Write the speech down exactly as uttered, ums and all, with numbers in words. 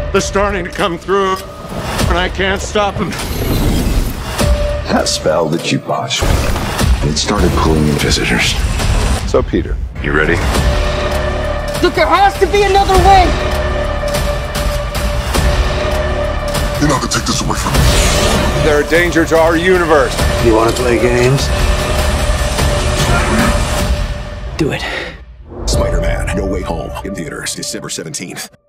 They're starting to come through, and I can't stop them. That spell that you botched, it started pulling in visitors. So, Peter, you ready? Look, there has to be another way! You're not gonna take this away from me. They're a danger to our universe. You want to play games? Do it. Spider-Man: No Way Home in theaters December seventeenth.